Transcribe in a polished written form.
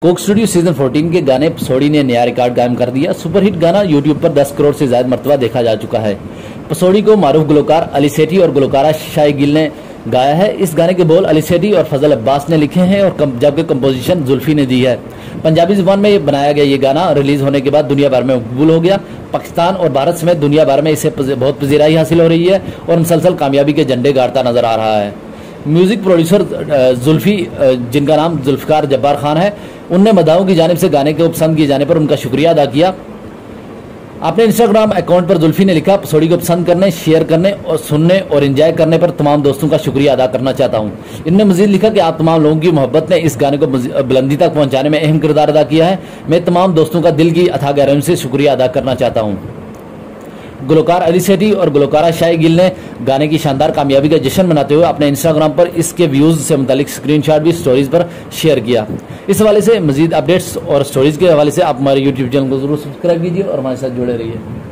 Coke studio season 14 के गाने पसौड़ी ने नया रिकॉर्ड कायम कर दिया। सुपरहिट गाना यूट्यूब पर 10 करोड़ से ज्यादा मरतबा देखा जा चुका है। पसौड़ी को मारूफ गुलकार अली सेठी और गुलकारा शाही गिल ने गाया है। इस गाने के बोल अली सेठी और फजल अब्बास ने लिखे हैं और जबकि कंपोजिशन जुल्फी ने दी है। पंजाबी जुबान में बनाया गया ये गाना रिलीज होने के बाद दुनिया भर में मकबूल हो गया। पाकिस्तान और भारत समेत दुनिया भर में इसे बहुत पजीराई हासिल हो रही है और मुसलसल कामयाबी के झंडे गाड़ता नजर आ रहा है। म्यूजिक प्रोड्यूसर जुल्फी, जिनका नाम जुल्फकार जब्बार खान है, उनने मदाओं की जानिब से गाने को पसंद किए जाने पर उनका शुक्रिया अदा किया। अपने इंस्टाग्राम अकाउंट पर जुल्फी ने लिखा, पसौड़ी को पसंद करने, शेयर करने और सुनने और एंजॉय करने पर तमाम दोस्तों का शुक्रिया अदा करना चाहता हूं। इनने मजीद लिखा कि आप तमाम लोगों की मोहब्बत ने इस गाने को बुलंदी तक पहुंचाने में अहम किरदार अदा किया है। मैं तमाम दोस्तों का दिल की अथाह गहराइयों से शुक्रिया अदा करना चाहता हूं। गुलकार अली सेठी और गुलकारा शाही गिल ने गाने की शानदार कामयाबी का जश्न मनाते हुए अपने इंस्टाग्राम पर इसके व्यूज से मुतालिक स्क्रीनशॉट भी स्टोरीज पर शेयर किया। इस हवाले से मजीद अपडेट्स और स्टोरीज के हवाले से आप हमारे यूट्यूब चैनल को जरूर सब्सक्राइब कीजिए और हमारे साथ जुड़े रहिए।